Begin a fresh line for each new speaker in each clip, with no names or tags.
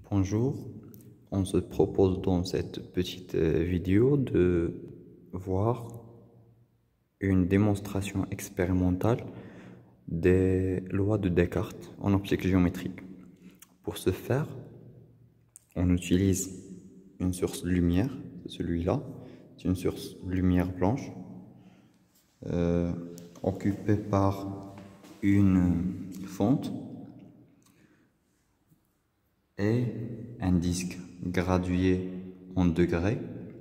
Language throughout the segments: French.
Bonjour, on se propose dans cette petite vidéo de voir une démonstration expérimentale des lois de Descartes en optique géométrique. Pour ce faire, on utilise une source de lumière, celui-là, c'est une source de lumière blanche occupée par une fente et un disque gradué en degrés.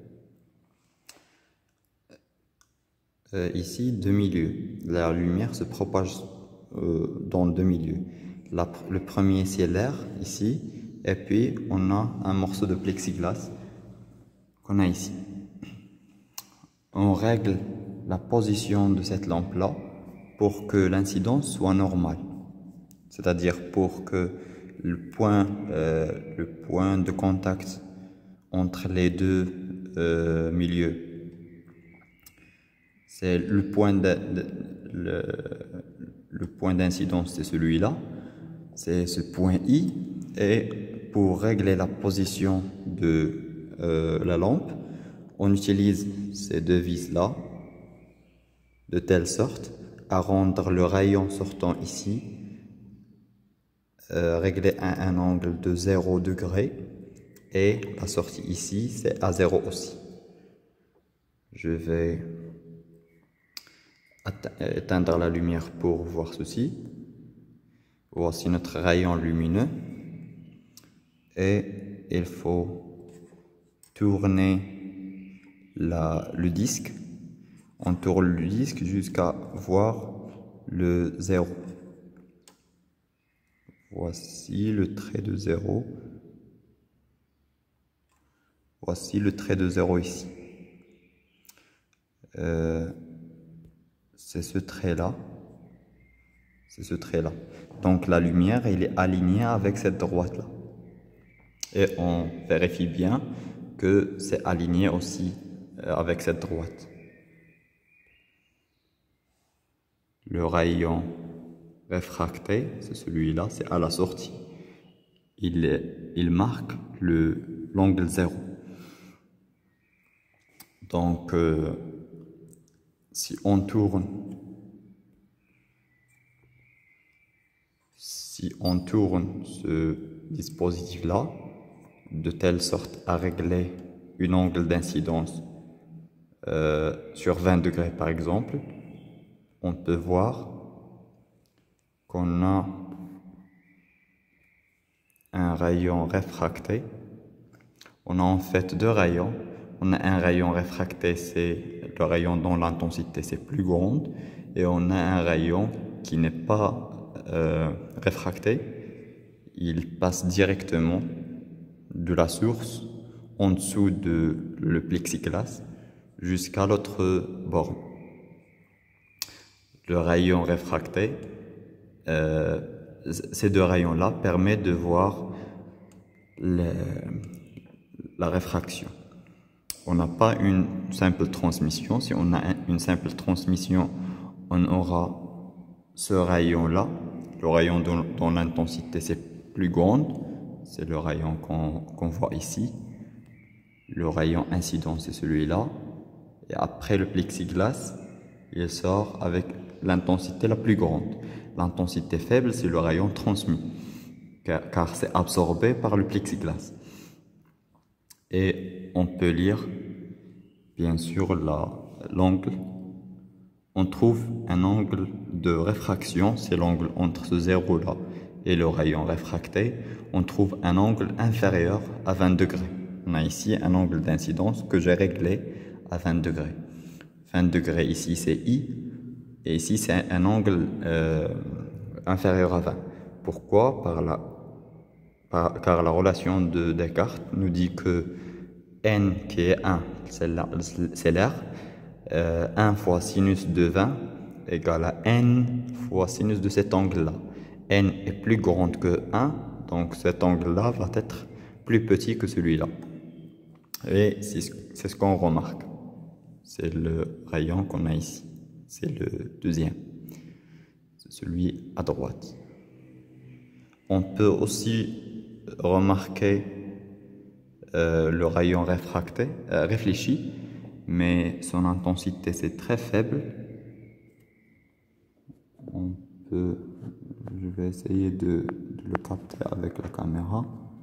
Ici, deux milieux. La lumière se propage dans deux milieux. Le premier, c'est l'air, ici, et puis on a un morceau de plexiglas qu'on a ici. On règle la position de cette lampe-là pour que l'incidence soit normale, c'est-à-dire pour que le point de contact entre les deux milieux, c'est le point d'incidence, c'est celui-là, c'est ce point I, et pour régler la position de la lampe, on utilise ces deux vis-là de telle sorte à rendre le rayon sortant ici réglé à un angle de 0 degré et la sortie ici c'est à 0 aussi. Je vais éteindre la lumière pour voir ceci. Voici notre rayon lumineux et il faut tourner le disque. On tourne le disque jusqu'à voir le 0. Voici le trait de 0. Voici le trait de 0 ici. C'est ce trait-là. C'est ce trait-là. Donc la lumière, elle est alignée avec cette droite-là. Et on vérifie bien que c'est aligné aussi avec cette droite. Le rayon réfracté, c'est celui-là, c'est à la sortie. Il marque l'angle 0. Donc, si on tourne ce dispositif-là, de telle sorte à régler un angle d'incidence sur 20 degrés par exemple, on peut voir qu'on a un rayon réfracté. On a en fait deux rayons. On a un rayon réfracté, c'est le rayon dont l'intensité c'est plus grande, et on a un rayon qui n'est pas réfracté. Il passe directement de la source en dessous de le plexiglas jusqu'à l'autre borne. Le rayon réfracté, ces deux rayons-là permettent de voir la réfraction. On n'a pas une simple transmission. Si on a une simple transmission, on aura ce rayon-là, le rayon dont l'intensité c'est plus grande, c'est le rayon qu'on voit ici. Le rayon incident, c'est celui-là. Et après le plexiglas, il sort avec l'intensité la plus grande. L'intensité faible, c'est le rayon transmis, car c'est absorbé par le plexiglas. Et on peut lire, bien sûr, l'angle. On trouve un angle de réfraction, c'est l'angle entre ce zéro-là et le rayon réfracté. On trouve un angle inférieur à 20 degrés. On a ici un angle d'incidence que j'ai réglé à 20 degrés. 20 degrés ici c'est I, et ici c'est un angle inférieur à 20. Pourquoi? Car la relation de Descartes nous dit que n qui est 1, c'est l'air, 1 fois sinus de 20 égale à n fois sinus de cet angle-là. N est plus grande que 1, donc cet angle-là va être plus petit que celui-là. Et c'est ce qu'on remarque. C'est le rayon qu'on a ici. C'est le deuxième. C'est celui à droite. On peut aussi remarquer le rayon réfléchi, mais son intensité c'est très faible. Je vais essayer de le capter avec la caméra.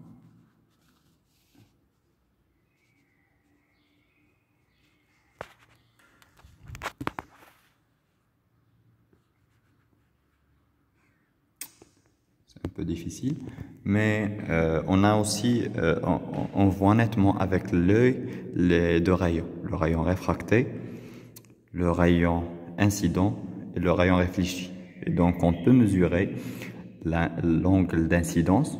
Un peu difficile, mais on a aussi, on voit nettement avec l'œil les deux rayons, le rayon réfracté, le rayon incident et le rayon réfléchi. Et donc on peut mesurer l'angle d'incidence.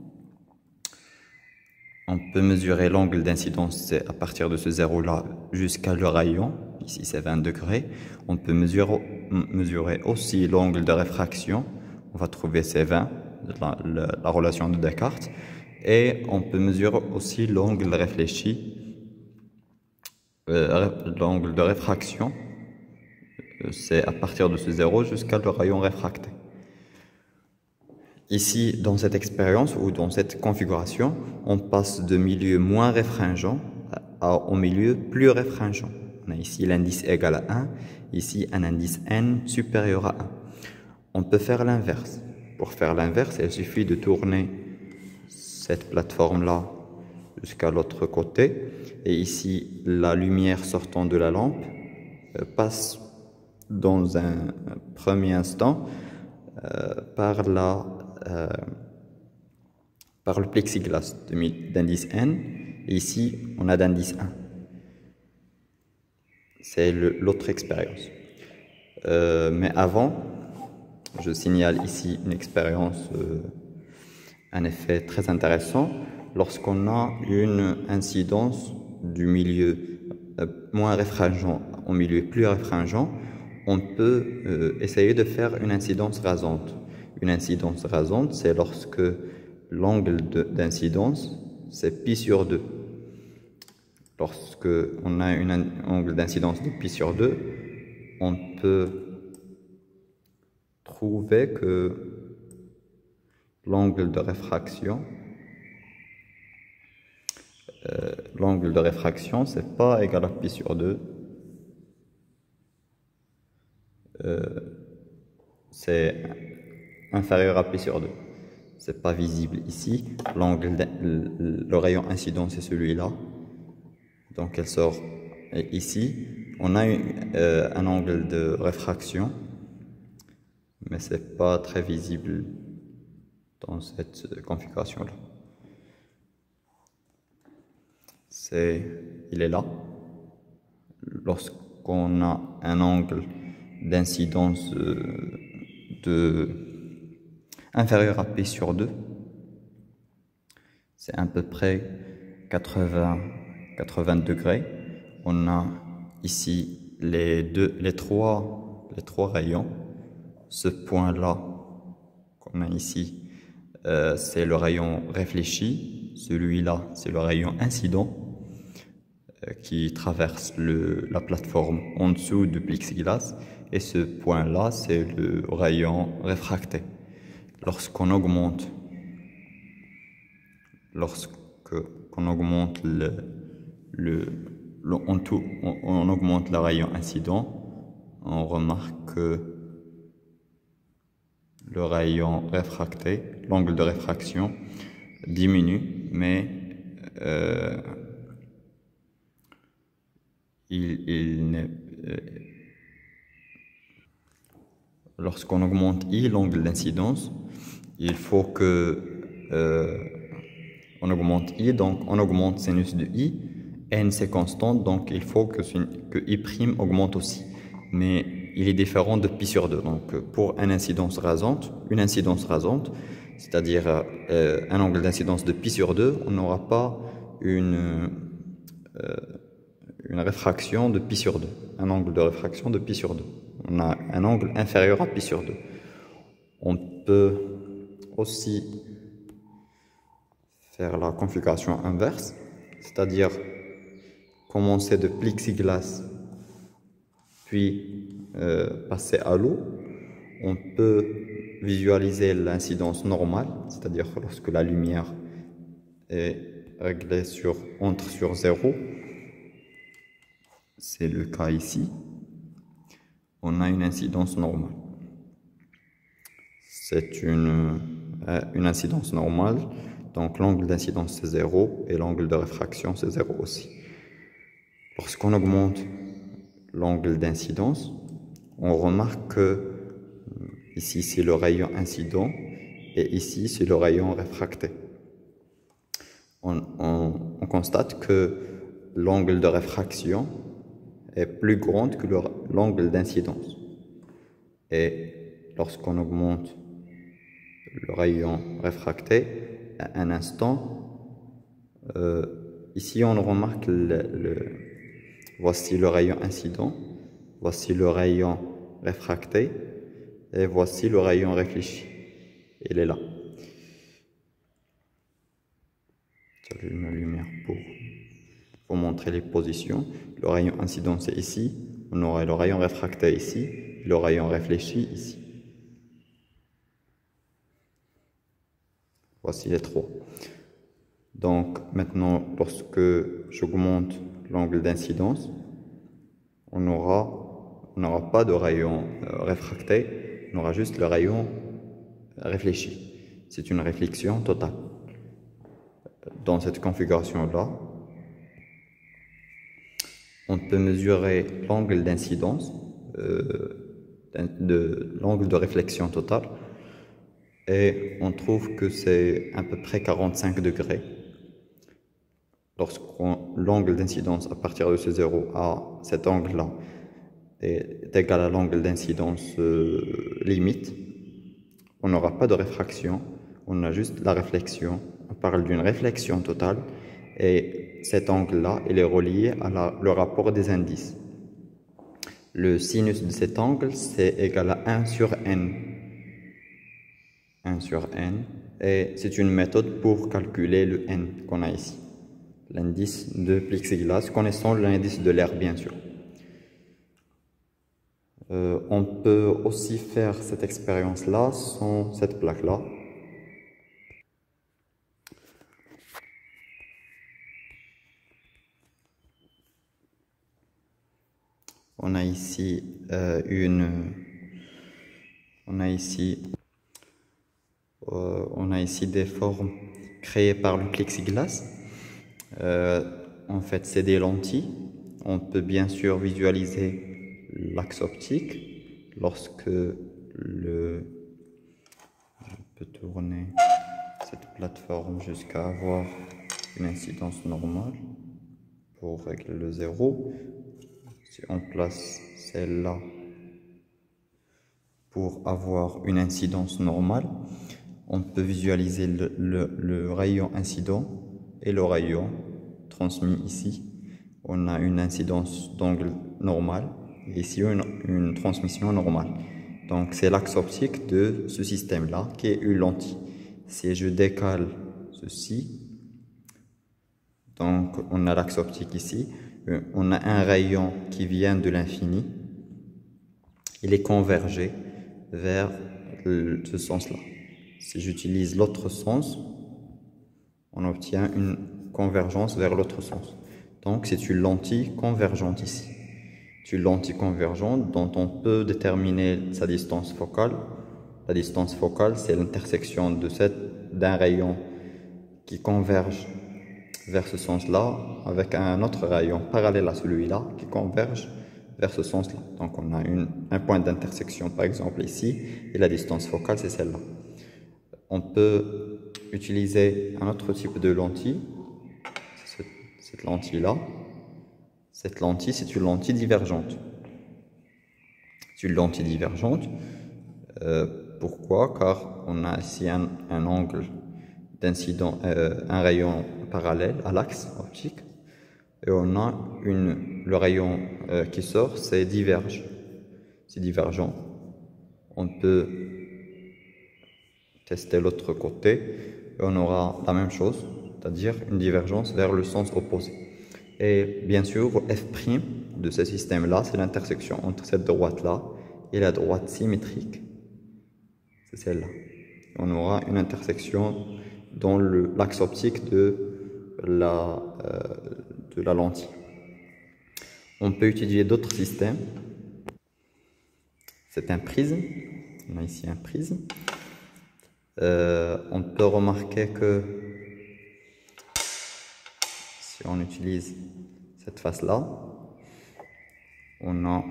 On peut mesurer l'angle d'incidence, c'est à partir de ce zéro-là jusqu'à le rayon, ici c'est 20 degrés. On peut mesurer aussi l'angle de réfraction, on va trouver C20, la relation de Descartes, et on peut mesurer aussi l'angle réfléchi, l'angle de réfraction, c'est à partir de ce zéro jusqu'à le rayon réfracté. Ici, dans cette expérience ou dans cette configuration, on passe de milieu moins réfringent au milieu plus réfringent. On a ici l'indice égal à 1, ici un indice n supérieur à 1. On peut faire l'inverse. Pour faire l'inverse, il suffit de tourner cette plateforme-là jusqu'à l'autre côté. Et ici, la lumière sortant de la lampe passe dans un premier instant par le plexiglas d'indice n. Et ici, on a d'indice 1. C'est l'autre expérience. Mais avant, je signale ici une expérience, un effet très intéressant. Lorsqu'on a une incidence du milieu moins réfringent au milieu plus réfringent, on peut essayer de faire une incidence rasante. Une incidence rasante, c'est lorsque l'angle d'incidence, c'est pi sur 2. Lorsque on a un angle d'incidence de pi sur 2, on peut trouver que l'angle de réfraction, c'est pas égal à pi sur 2, c'est inférieur à pi sur 2. C'est pas visible ici. Le rayon incident, c'est celui-là. Donc elle sort ici. On a un angle de réfraction, mais c'est pas très visible dans cette configuration-là. Il est là. Lorsqu'on a un angle d'incidence inférieur à pi sur 2, c'est à peu près 80 degrés. On a ici les trois rayons. Ce point-là qu'on a ici, c'est le rayon réfléchi. Celui-là, c'est le rayon incident qui traverse la plateforme en dessous du plexiglas. Et ce point-là, c'est le rayon réfracté. Lorsqu'on augmente on augmente on augmente le rayon incident, on remarque que le rayon réfracté, l'angle de réfraction diminue, mais lorsqu'on augmente I, l'angle d'incidence, il faut que on augmente I, donc on augmente sinus de I, n c'est constante, donc il faut que I' augmente aussi. Mais il est différent de pi sur 2. Donc pour une incidence rasante, c'est-à-dire un angle d'incidence de pi sur 2, on n'aura pas une réfraction de pi sur 2, un angle de réfraction de pi sur 2. On a un angle inférieur à pi sur 2. On peut aussi faire la configuration inverse, c'est-à-dire commencer de plexiglas puis passer à l'eau. On peut visualiser l'incidence normale, c'est-à-dire lorsque la lumière est réglé entre sur 0, c'est le cas ici, on a une incidence normale. C'est une incidence normale, donc l'angle d'incidence c'est 0 et l'angle de réfraction c'est 0 aussi. Lorsqu'on augmente l'angle d'incidence, on remarque que ici c'est le rayon incident et ici c'est le rayon réfracté. On constate que l'angle de réfraction est plus grand que l'angle d'incidence. Et lorsqu'on augmente le rayon réfracté, à un instant, ici on remarque voici le rayon incident, voici le rayon réfracté et voici le rayon réfléchi. Il est là. J'allume la lumière pour vous montrer les positions. Le rayon incident c'est ici, on aura le rayon réfracté ici, le rayon réfléchi ici. Voici les trois. Donc maintenant, lorsque j'augmente l'angle d'incidence, on n'aura pas de rayon réfracté, on aura juste le rayon réfléchi. C'est une réflexion totale. Dans cette configuration-là, on peut mesurer l'angle d'incidence, l'angle de réflexion totale, et on trouve que c'est à peu près 45 degrés. L'angle d'incidence à partir de ce 0 à cet angle-là est égal à l'angle d'incidence limite, on n'aura pas de réfraction, on a juste la réflexion. On parle d'une réflexion totale et cet angle-là, il est relié à le rapport des indices. Le sinus de cet angle, c'est égal à 1 sur n. 1 sur n. Et c'est une méthode pour calculer le n qu'on a ici. L'indice de plexiglas, connaissant l'indice de l'air, bien sûr. On peut aussi faire cette expérience-là sans cette plaque-là. On a ici des formes créées par le plexiglas. En fait, c'est des lentilles. On peut bien sûr visualiser l'axe optique lorsque je peux tourner cette plateforme jusqu'à avoir une incidence normale pour régler le 0. Si on place celle-là pour avoir une incidence normale, on peut visualiser le rayon incident et le rayon transmis ici. On a une incidence d'angle normal et ici une transmission normale. Donc c'est l'axe optique de ce système-là qui est une lentille. Si je décale ceci, donc on a l'axe optique ici, on a un rayon qui vient de l'infini, il est convergé vers ce sens-là. Si j'utilise l'autre sens, on obtient une convergence vers l'autre sens. Donc c'est une lentille convergente ici. C'est une lentille convergente dont on peut déterminer sa distance focale. La distance focale, c'est l'intersection d'un rayon qui converge vers ce sens-là avec un autre rayon parallèle à celui-là qui converge vers ce sens-là. Donc on a un point d'intersection par exemple ici et la distance focale c'est celle-là. On peut utiliser un autre type de lentille, cette lentille-là. Cette lentille, c'est une lentille divergente. C'est une lentille divergente. Pourquoi? Car on a ici un angle d'incident, un rayon parallèle à l'axe optique. Et on a le rayon qui sort, c'est diverge. C'est divergent. On peut tester l'autre côté et on aura la même chose, c'est-à-dire une divergence vers le sens opposé. Et bien sûr, f' de ce système-là, c'est l'intersection entre cette droite-là et la droite symétrique. C'est celle-là. On aura une intersection dans l'axe optique de la lentille. On peut utiliser d'autres systèmes. C'est un prisme. On a ici un prisme. On peut remarquer que si on utilise cette face-là, on a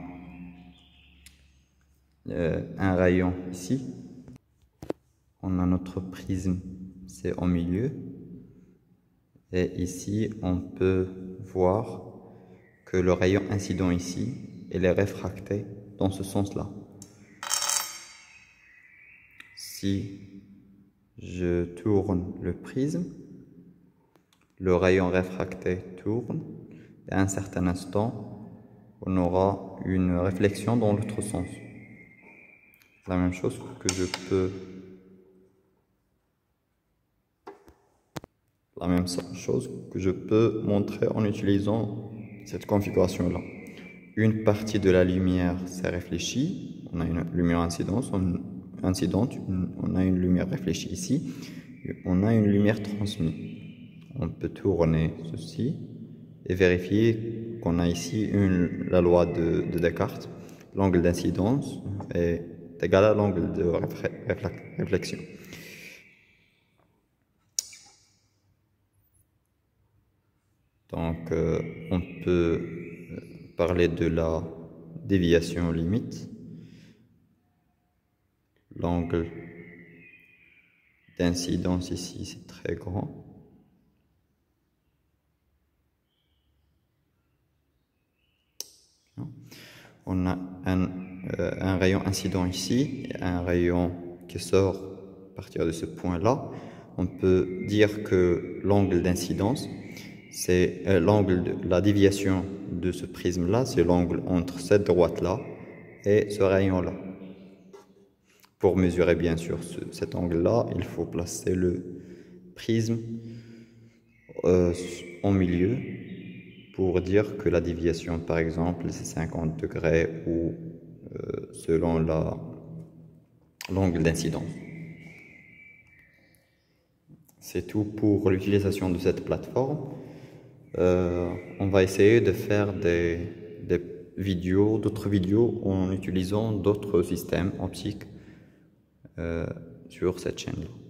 un rayon ici. On a notre prisme, c'est au milieu. Et ici, on peut voir que le rayon incident ici, il est réfracté dans ce sens-là. Si je tourne le prisme, le rayon réfracté tourne, et à un certain instant, on aura une réflexion dans l'autre sens. La même chose que je peux montrer en utilisant cette configuration-là. Une partie de la lumière s'est réfléchie, on a une lumière incidente, on a une lumière réfléchie ici, on a une lumière transmise. On peut tourner ceci et vérifier qu'on a ici la loi de Descartes. L'angle d'incidence est égal à l'angle de réflexion. Donc, on peut parler de la déviation limite. L'angle d'incidence ici, c'est très grand. On a un rayon incident ici, et un rayon qui sort à partir de ce point-là. On peut dire que l'angle d'incidence, c'est la déviation de ce prisme-là, c'est l'angle entre cette droite-là et ce rayon-là. Pour mesurer bien sûr cet angle-là, il faut placer le prisme au milieu pour dire que la déviation, par exemple, c'est 50 degrés ou selon l'angle d'incidence. C'est tout pour l'utilisation de cette plateforme. On va essayer de faire d'autres vidéos en utilisant d'autres systèmes optiques sur cette chaîne-là.